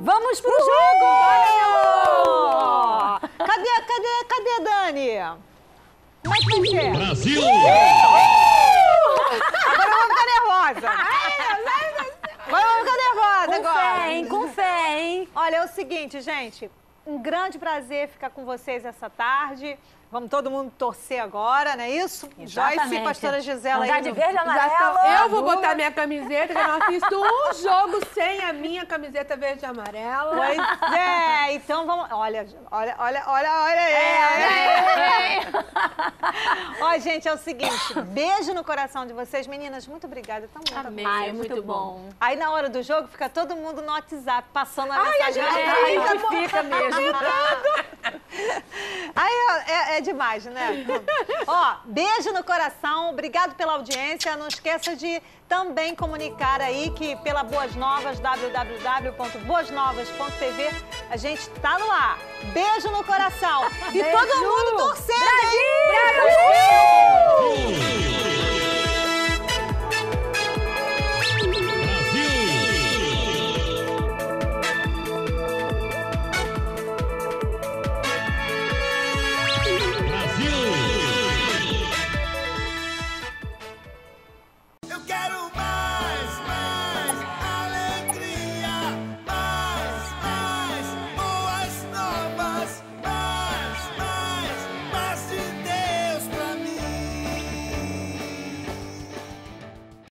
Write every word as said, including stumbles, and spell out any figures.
Vamos pro jogo! Bora, meu amor! Cadê, cadê, cadê, Dani? Como é que vai ser? Brasil! Agora eu vou ficar nervosa. Agora eu vou ficar nervosa Com agora. fé, hein? Com fé, hein? Olha, é o seguinte, gente. Um grande prazer ficar com vocês essa tarde. Vamos todo mundo torcer agora, não é isso? Exatamente. Joyce e pastora Gisela Andar aí. de no- verde e Já amarelo. tô- eu vou botar minha camiseta, que eu não assisto um jogo sem a minha camiseta verde e amarela. Pois é, então vamos... Olha, olha, olha, olha, olha aí. É, Ó, gente, é o seguinte, beijo no coração de vocês. Meninas, muito obrigada. Tão bom. Amém, Ai, é muito bom. Aí na hora do jogo fica todo mundo no WhatsApp, passando a Ai, a mensagem. gente É, Ai, a gente fica mesmo. Aí é, é demais, né? Ó, beijo no coração, obrigado pela audiência. Não esqueça de também comunicar aí que pela Boas Novas, w w w ponto boas novas ponto t v, a gente tá no ar. Beijo no coração. E Beijo. todo mundo torcendo, hein?